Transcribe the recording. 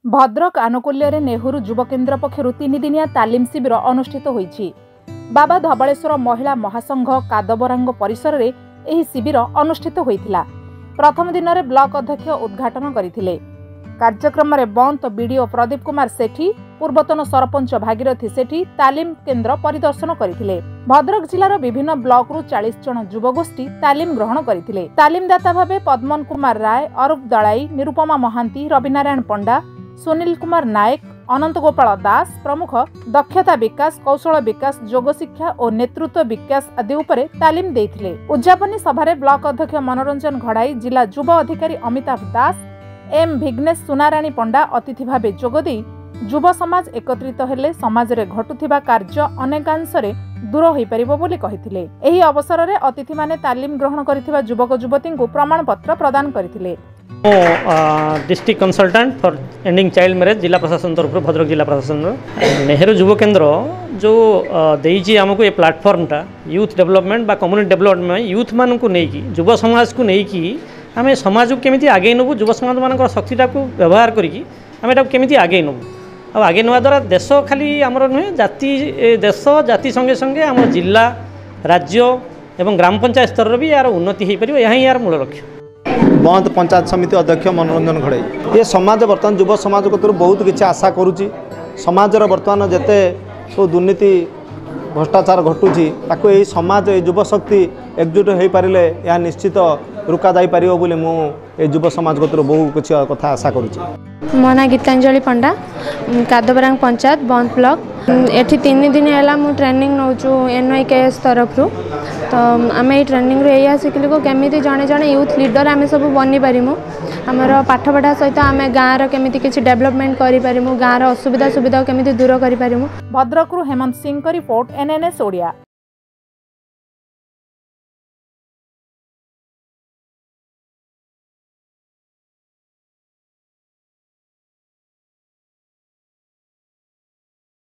भद्रक आनुकूल्य नेहरू युवकेन्द्र पक्षर 3 दिनिया तालीम शिविर अनुष्ठित होईछि। बाबा धबलेश्वर महिला महासंघ कादबरांग परिसर में यह शिविर अनुष्ठित होइथिला। प्रथम दिन में ब्लॉक अध्यक्ष उद्घाटन करथिले। कार्यक्रम में बंत बीडीओ प्रदीप कुमार सेठी, पूर्वतन सरपंच भागीरथी सेठी तालीम केन्द्र परिदर्शन करथिले। भद्रक जिलार विभिन्न ब्लॉक रु 40 जन युवगोष्ठी तालीम ग्रहण करथिले। तालीमदाता भावे पद्मन कुमार राय, अरूप दलाई, निरुपमा महांती, रविनारायण पंडा, सुनील कुमार नायक, अनंत गोपाल दास प्रमुख दक्षता विकास, कौशल विकास, योग शिक्षा और नेतृत्व विकास आदि उपरे तालीम देथिले। उद्यापनी सभारे ब्लॉक अध्यक्ष मनोरंजन घड़ाई, जिला युव अधिकारी अमिताभ दास, एम विघ्नेश सुनाराणी पंडा अतिथि भावे जोगदे युव समाज एकत्रित हेले समाज रे घटुथिबा कार्य अनेकांशरे दूर होई परिबो बोली कहिथिले। एही अवसर रे अतिथि माने तालीम ग्रहण करिथिबा युवक युवती को प्रमाण पत्र प्रदान करिथिले। District consultant for ending child marriage जिला प्रशासन तरफ भद्रक जिला प्रशासन नेहरू युव केन्द्र जो देइछि हमको ये प्लेटफॉर्मटा यूथ डेवलपमेंट बा कम्युनिटी डेवलपमेंट यूथ मान को नहीं युव समाज को नहीं आम समाज को केमी आगे नबू युव समाज मान शक्तिटा को व्यवहार करी केमी आगे नबू आगे नवा द्वारा देश खाली आमर नुहे जाति देश जाति संगे संगे आम जिला राज्य एवं ग्राम पंचायत स्तर भी यार उन्नति हो पार यहाँ यार मूल लक्ष्य। बंत पंचायत समिति अध्यक्ष मनोरंजन घड़ाई ये समाज बर्तमान युव समाज को बहुत किसी आशा करुच्ची समाजर बर्तमान जिते सब दुर्नीति भ्रष्टाचार घटुची ताको यही समाज युव शक्ति एकजुट हो पारे यह निश्चित रुका जाई पारिबो बोली मु ए युव समाज को बहु किसी कथा आशा करुच्ची। मो ना गीतांजलि पंडा, कादबरांग पंचायत बंत ब्लॉक। एठी 3 दिन है मु ट्रेनिंग नौचु NYKS तरफ रू। तो आम ये ट्रेनिंग रे शिखिलु को केमी जड़े जड़े यूथ लीडर आम सब बनी पारिमु। आमर पाठ पढ़ा सहित आम गाँव केमी किसी डेवलपमेंट करूँ, गाँव असुविधा सुविधा केमी दूर कर। भद्रक हेमंत सिंह का रिपोर्ट NNS ओडिया।